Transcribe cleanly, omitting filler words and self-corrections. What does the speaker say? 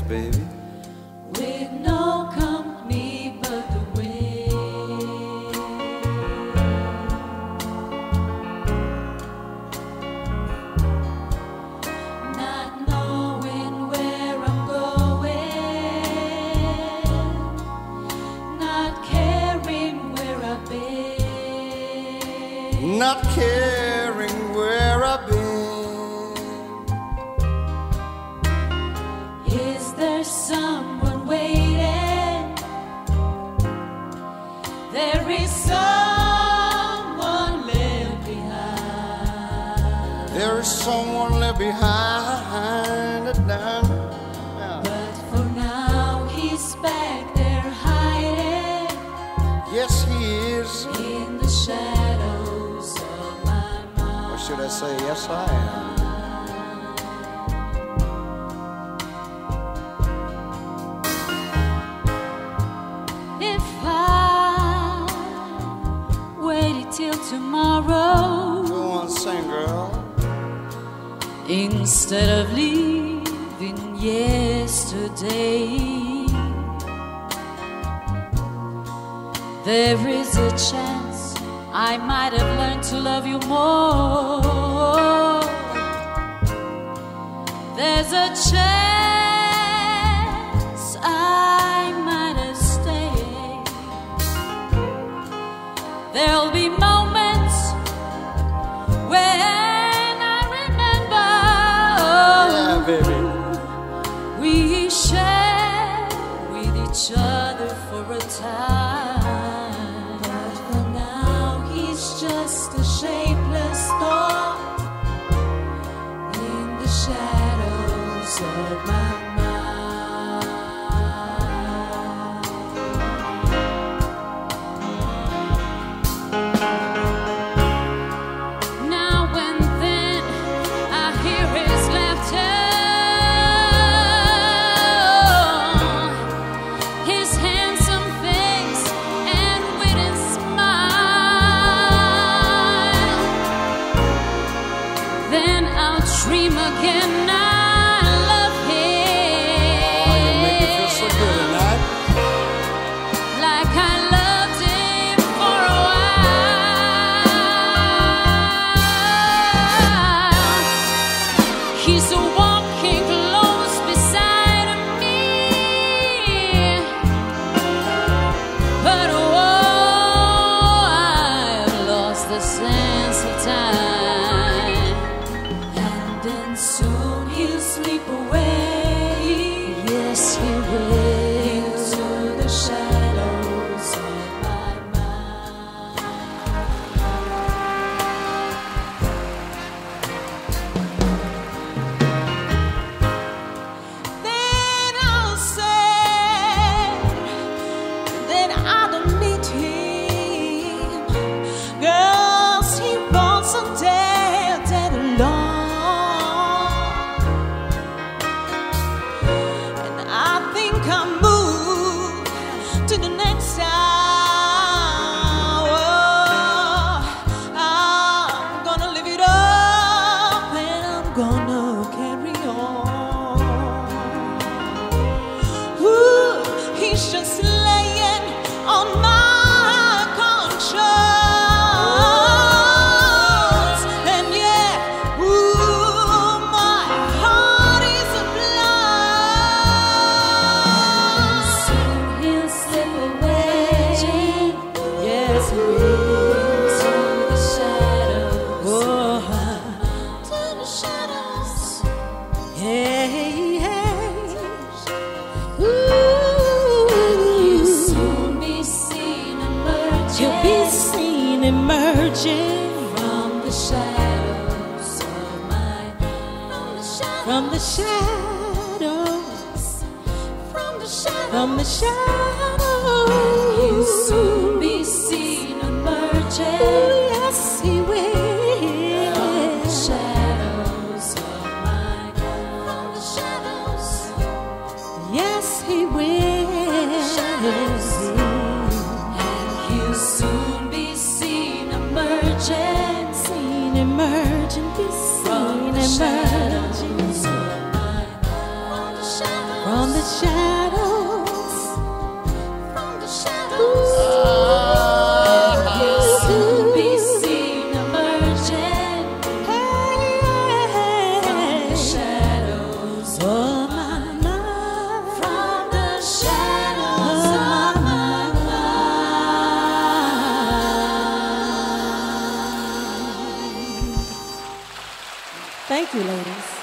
baby. With no company but the wind, not knowing where I'm going, not caring where I've been, Not caring where I've been. Is there someone waiting? There is someone left behind. There is someone left behind. But for now he's back there hiding. Yes, he is. In the shadows of my mind. Or should I say, yes, I am. If I waited till tomorrow, Go on, sing, girl. instead of leaving yesterday, there is a chance I might have learned to love you more. There's a chance I might have stayed. There'll be moments when I remember, Yeah, baby. we shared with each other for a time. But for now, he's just a shapeless thought in the shadows of my mind. Now and then I hear his laughter, his handsome face and witty smile. Then I'll dream again. I love him. Oh, you make me feel so good tonight. Like I loved him for a while. He's walking close beside me, but oh, I've lost the sense of time. And then soon he'll slip away. Yes, he will. Into the shadows of my mind. Then I'll say that I don't need him, 'cause he wasn't dead alone. And I think I'll move to the next hour. I'm gonna live it up and I'm gonna carry on. Ooh, he's just laying on my conscience. And yeah, ooh, my heart is blind. Soon he'll slip away. Yes, he will. To the shadows. Oh, to the shadows. Hey, hey. Ooh, you'll soon be seen emerging. You'll be seen emerging from the shadows of my. From the shadows. From the shadows. From the shadows. You'll soon be seen emerging. Yes, he will. From the shadows of my. From the shadows. Yes, he will. Shadows. And he'll soon be seen emerging. Seen emerging. Be seen emerging. From the Thank you, ladies.